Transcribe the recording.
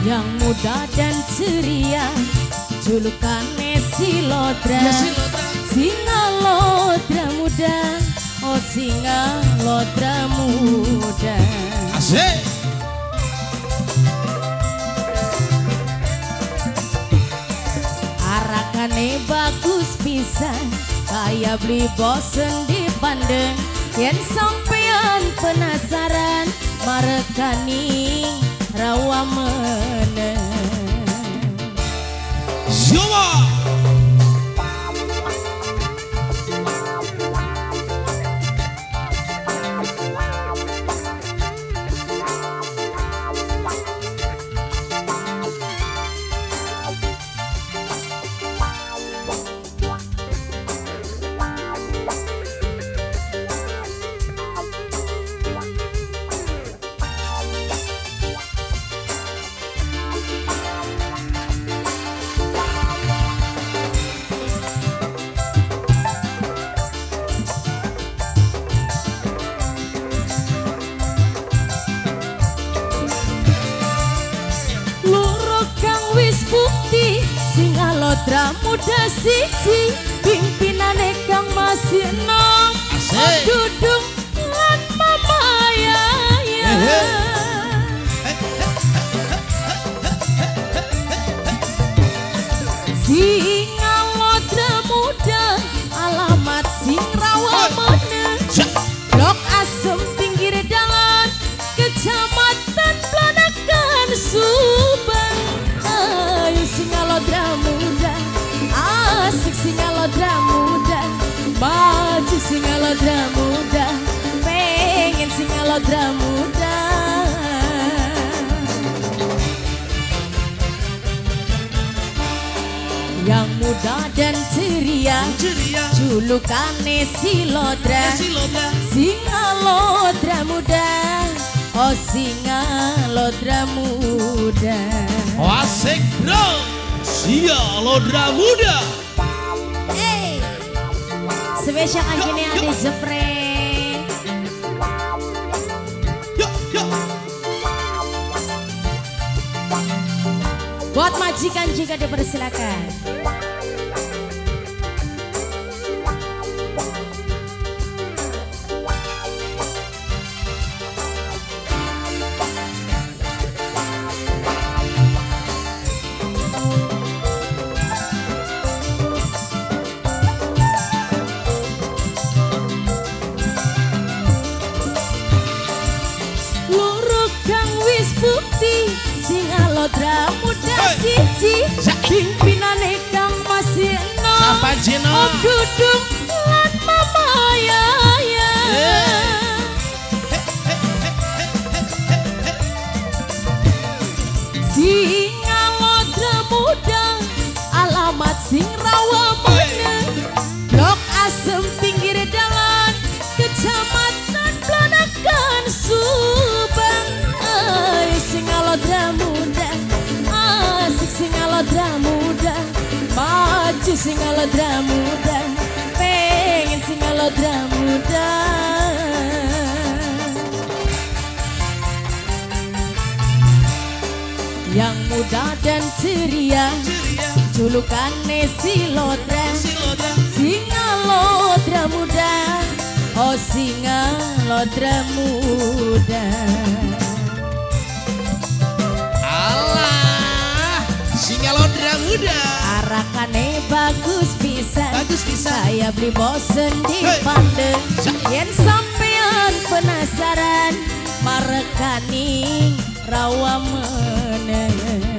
yang muda dan ceria, julukannya si Lodra. Singa Lodra muda, oh singa Lodra muda. Asik. Arakane bagus pisan, kaya beli bosen dipandang. Yen sampean penasaran, marekani rawa meneng. Jawa. Singa Lodra muda siji, pimpinane Kang masih enom, dudung lan mamaya. Singa Lodra muda, alamat sing rawa meneng, Blok Asem pinggir dalan, Kecamatan Planakan Subang. Ayo Singa Lodra muda, asik Singa Lodra muda, maju Singa Lodra muda, pengen Singa Lodra muda. Yang muda dan ceria, julukannya si Lodra. Singa Lodra muda, oh Singa Lodra muda. Oh asik bro, Singa Lodra muda. Spesial akhirnya ada jepret. Yuk. Buat majikan juga dipersilakan. Singa Lodra muda siji, pimpinane Kang masih enom, om dudung lan mamaya. Singa Lodra muda, alamat sing rawa meneng, Blok Asem pinggir dalan, Kecamatan Planakan Subang. Singa Lodra muda, asik Singa Lodra muda, maju Singa Lodra muda, pengen Singa Lodra muda. Yang muda dan ceria, julukannya si Lodra. Singa Lodra muda, oh Singa Lodra muda. Singa Lodra muda, arakane bagus pisan, saya beli bosen dipandang. Yen sampean penasaran, marekani rawa meneng.